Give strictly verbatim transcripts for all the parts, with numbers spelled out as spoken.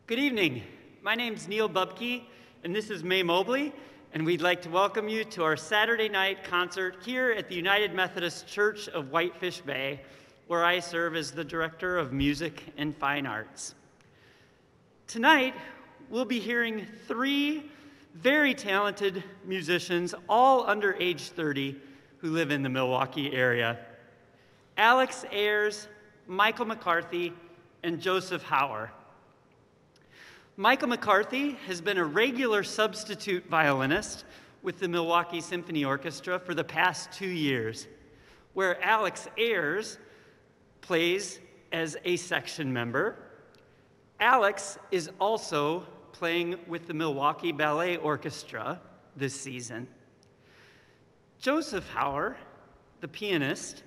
Good evening. My name's Neil Bubke, and this is May Mobley, and we'd like to welcome you to our Saturday night concert here at the United Methodist Church of Whitefish Bay, where I serve as the Director of Music and Fine Arts. Tonight, we'll be hearing three very talented musicians, all under age thirty, who live in the Milwaukee area. Alex Ayers, Michael McCarthy, and Joseph Hauer. Michael McCarthy has been a regular substitute violinist with the Milwaukee Symphony Orchestra for the past two years, where Alex Ayers plays as a section member. Alex is also playing with the Milwaukee Ballet Orchestra this season. Joseph Hauer, the pianist,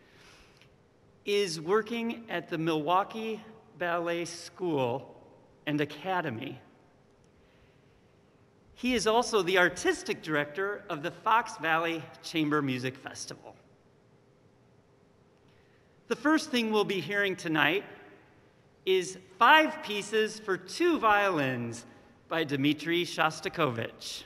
is working at the Milwaukee Ballet School and Academy. He is also the artistic director of the Fox Valley Chamber Music Festival. The first thing we'll be hearing tonight is Five Pieces for Two Violins by Dmitri Shostakovich.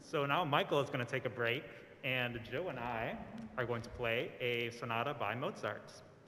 So now Michael is going to take a break, and Joe and I are going to play a sonata by Mozart.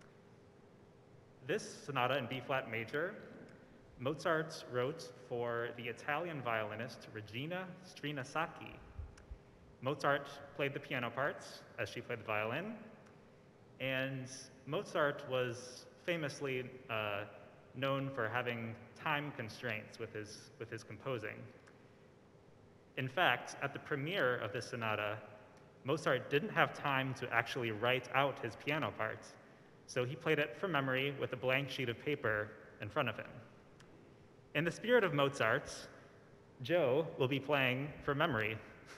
This sonata in B-flat major, Mozart wrote for the Italian violinist Regina Strinasacchi. Mozart played the piano parts as she played the violin, and Mozart was famously uh, known for having time constraints with his, with his composing. In fact, at the premiere of this sonata, Mozart didn't have time to actually write out his piano parts, so he played it from memory with a blank sheet of paper in front of him. In the spirit of Mozart, Joe will be playing from memory.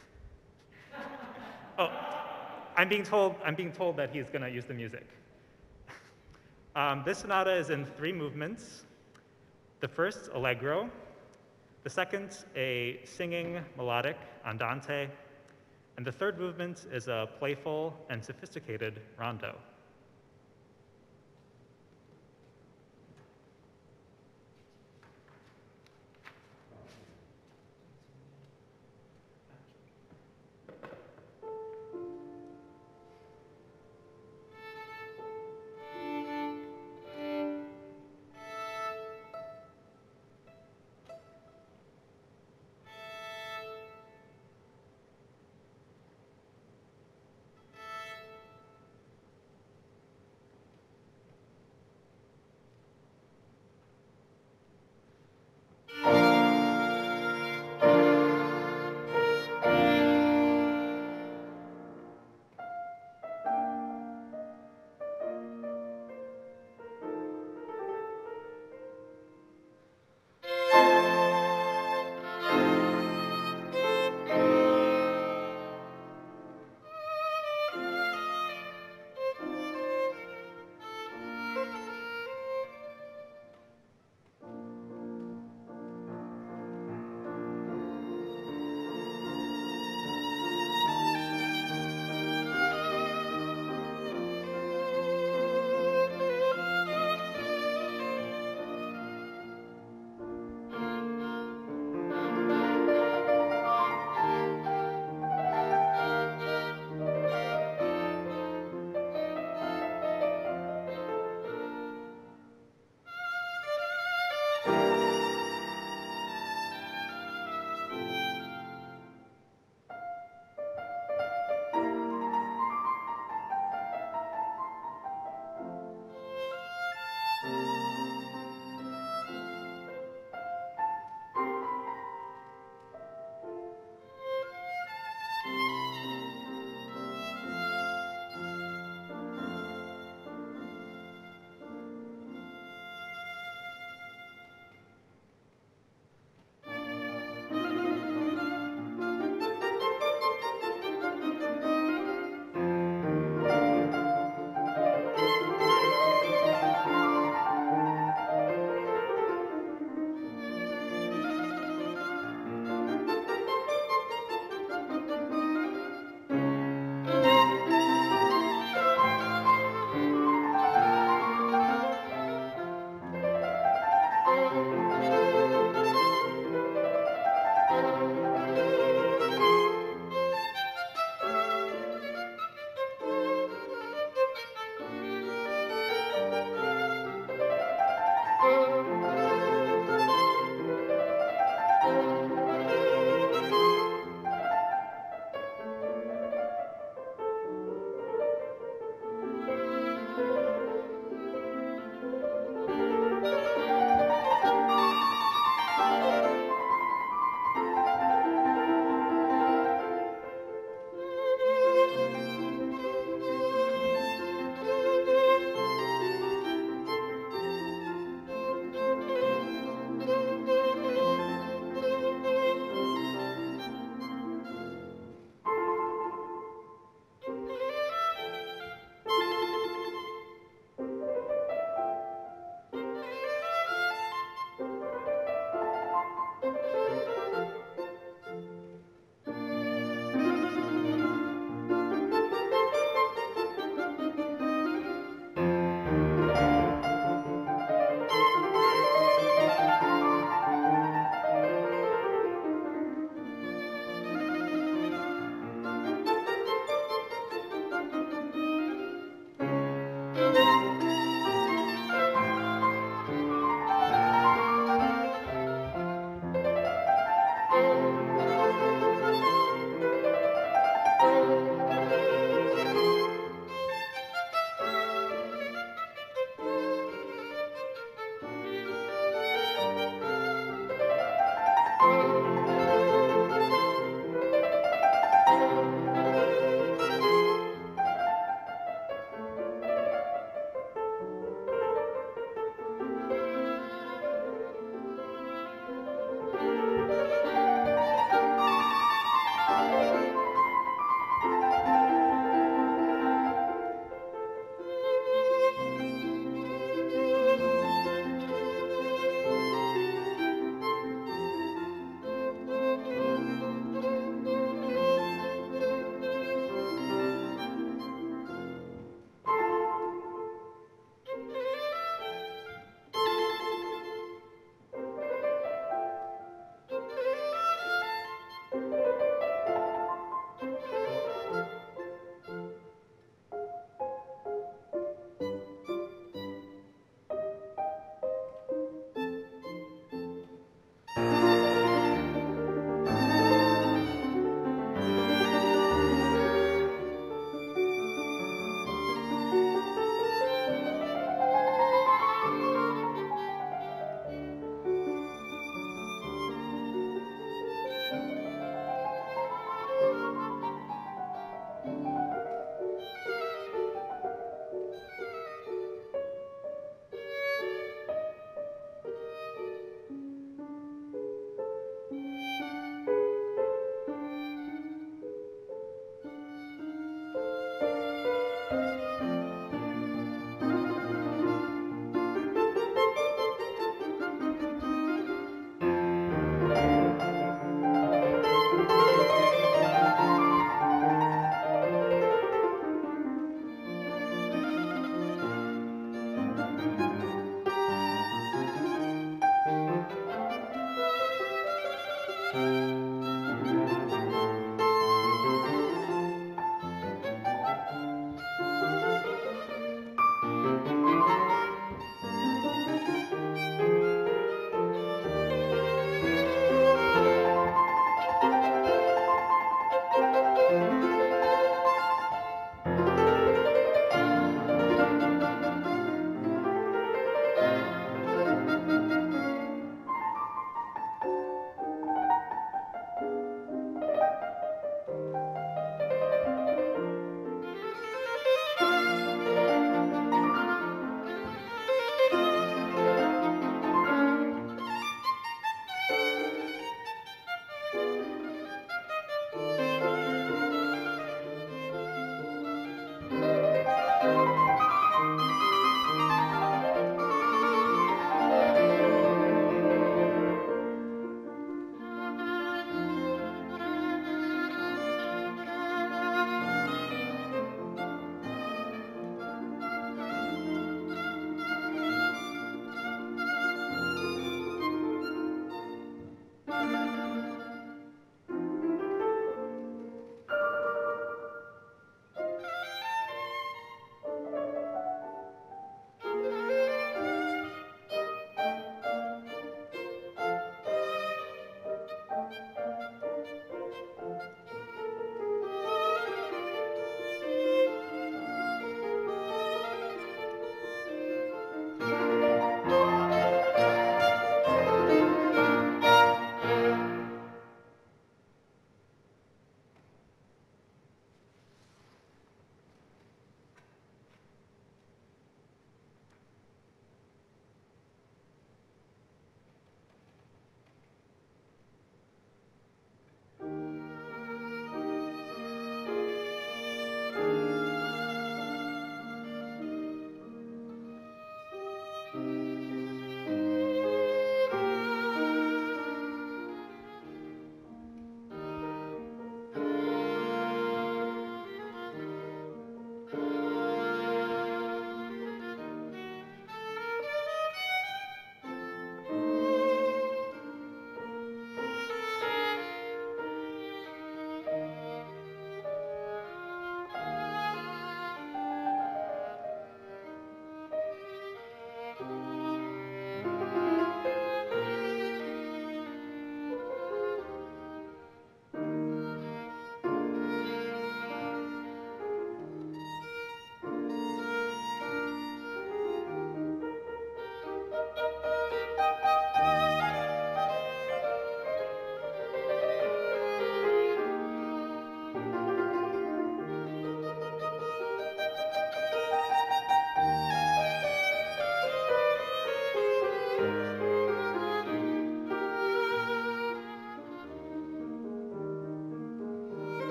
Oh, I'm being told, I'm being told that he's going to use the music. Um, this sonata is in three movements. The first, allegro. The second, a singing melodic andante. And the third movement is a playful and sophisticated rondo.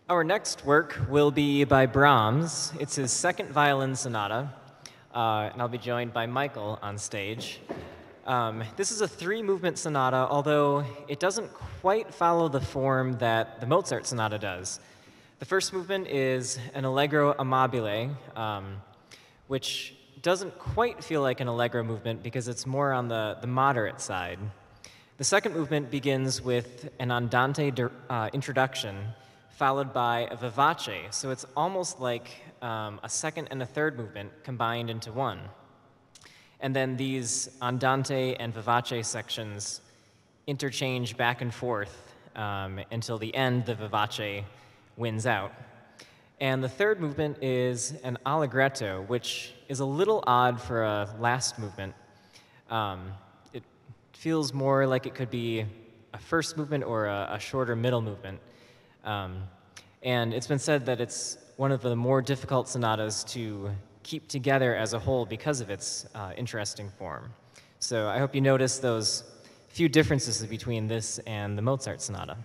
Our next work will be by Brahms. It's his second violin sonata, uh, and I'll be joined by Michael on stage. Um, this is a three-movement sonata, although it doesn't quite follow the form that the Mozart sonata does. The first movement is an allegro amabile, um, which doesn't quite feel like an allegro movement because it's more on the, the moderate side. The second movement begins with an andante uh, introduction, followed by a vivace, so it's almost like um, a second and a third movement combined into one. And then these andante and vivace sections interchange back and forth um, until the end, the vivace wins out. And the third movement is an allegretto, which is a little odd for a last movement. Um, it feels more like it could be a first movement or a, a shorter middle movement. Um, and it's been said that it's one of the more difficult sonatas to keep together as a whole because of its uh, interesting form. So I hope you notice those few differences between this and the Mozart sonata.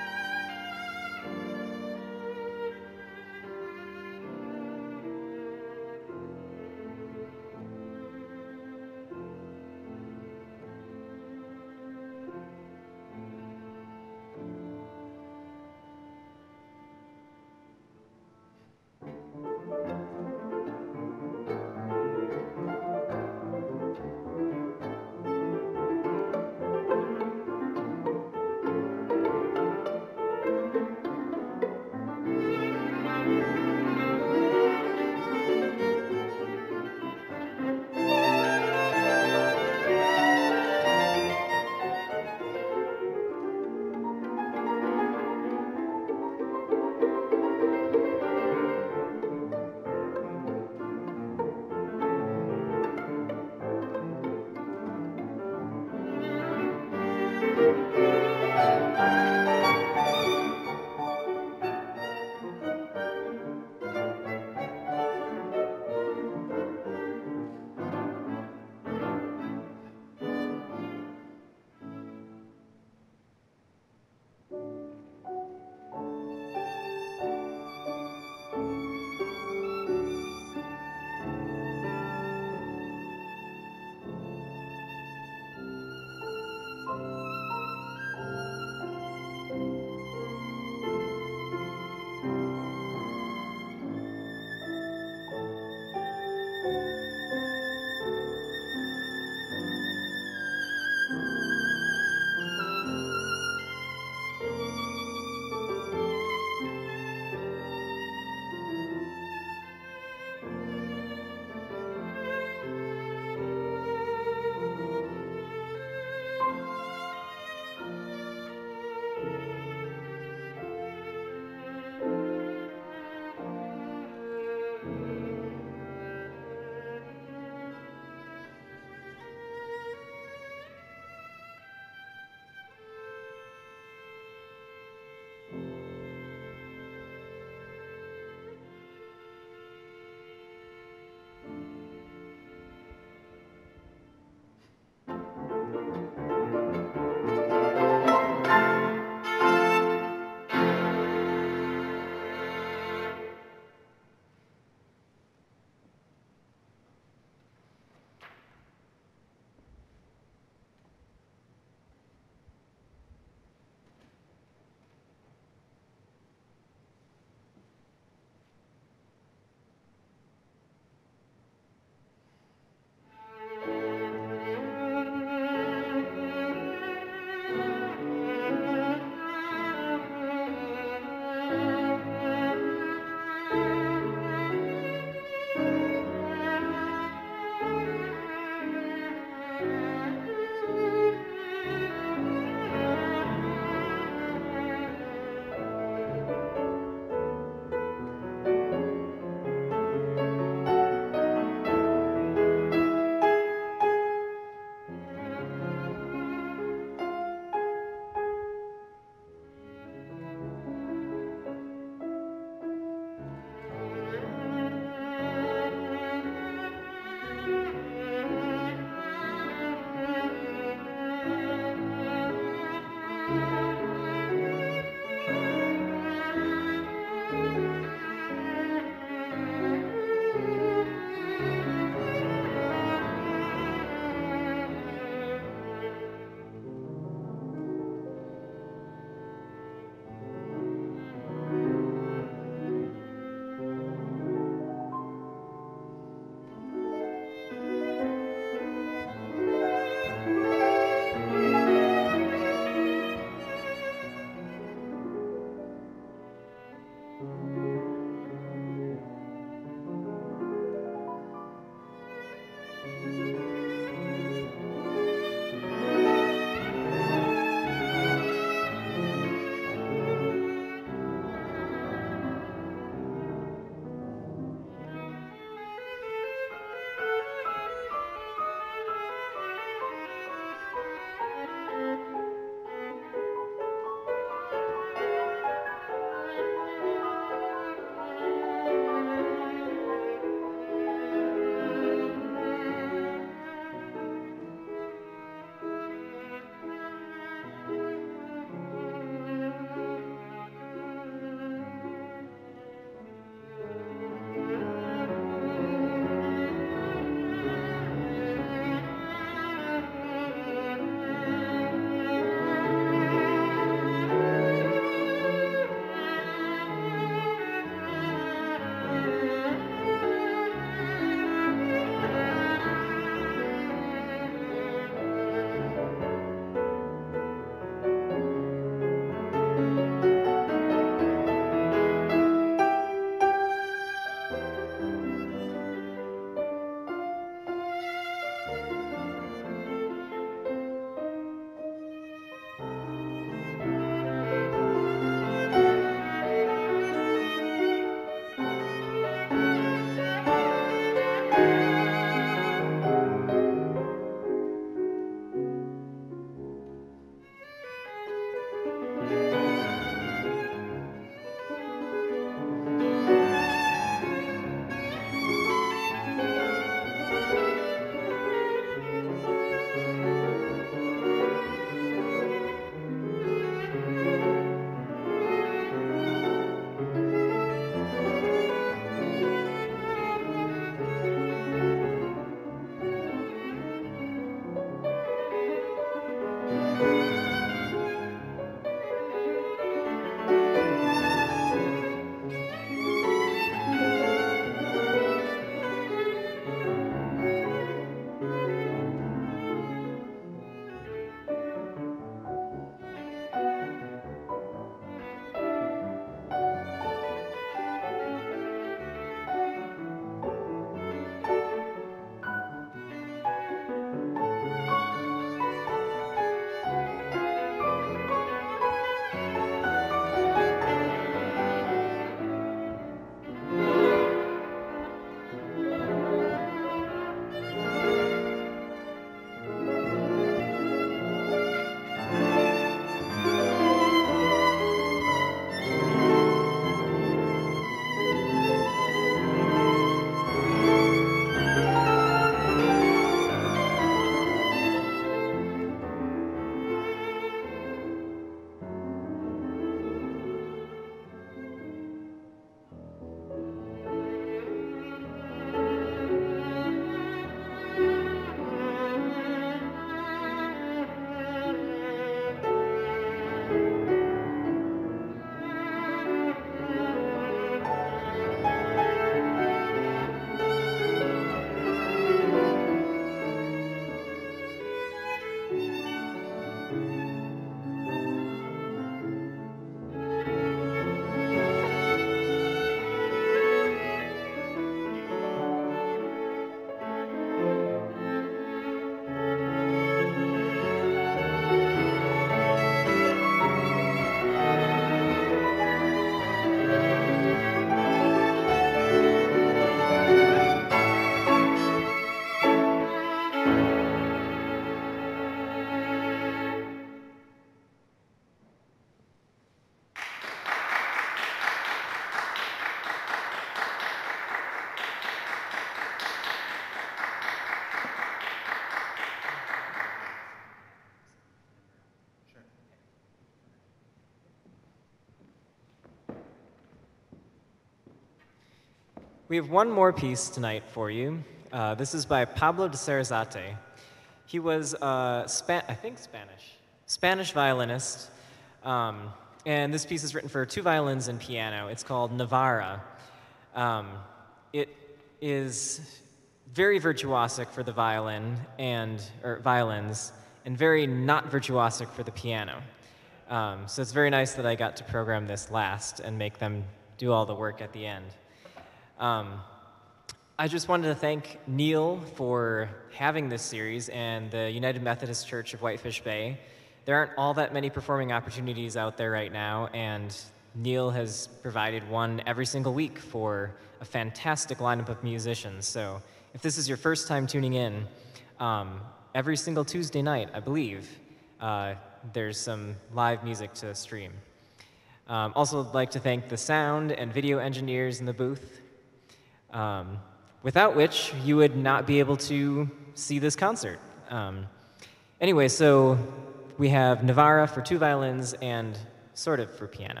We have one more piece tonight for you. Uh, this is by Pablo de Sarasate. He was, uh, Spa I think Spanish, Spanish violinist, um, and this piece is written for two violins and piano. It's called Navarra. Um, it is very virtuosic for the violin and or violins, and very not virtuosic for the piano. Um, so it's very nice that I got to program this last and make them do all the work at the end. Um, I just wanted to thank Neil for having this series and the United Methodist Church of Whitefish Bay. There aren't all that many performing opportunities out there right now, and Neil has provided one every single week for a fantastic lineup of musicians. So if this is your first time tuning in, um, every single Tuesday night, I believe, uh, there's some live music to stream. Um, also, I'd like to thank the sound and video engineers in the booth, um, without which you would not be able to see this concert. Um, anyway, so we have Navarra for two violins and sort of for piano.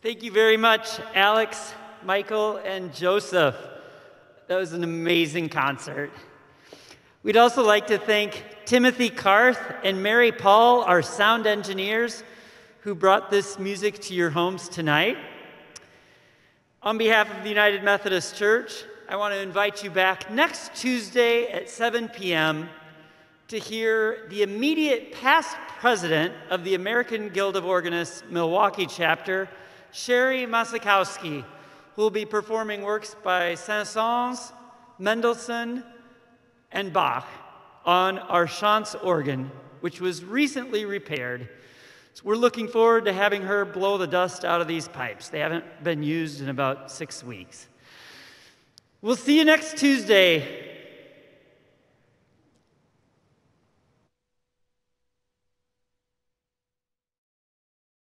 Thank you very much, Alex, Michael, and Joseph. That was an amazing concert. We'd also like to thank Timothy Karth and Mary Paul, our sound engineers, who brought this music to your homes tonight. On behalf of the United Methodist Church, I want to invite you back next Tuesday at seven p m to hear the immediate past president of the American Guild of Organists Milwaukee chapter, Sherry Masakowski, who will be performing works by Saint-Saëns, Mendelssohn, and Bach on our Chance organ, which was recently repaired. So we're looking forward to having her blow the dust out of these pipes. They haven't been used in about six weeks. We'll see you next Tuesday.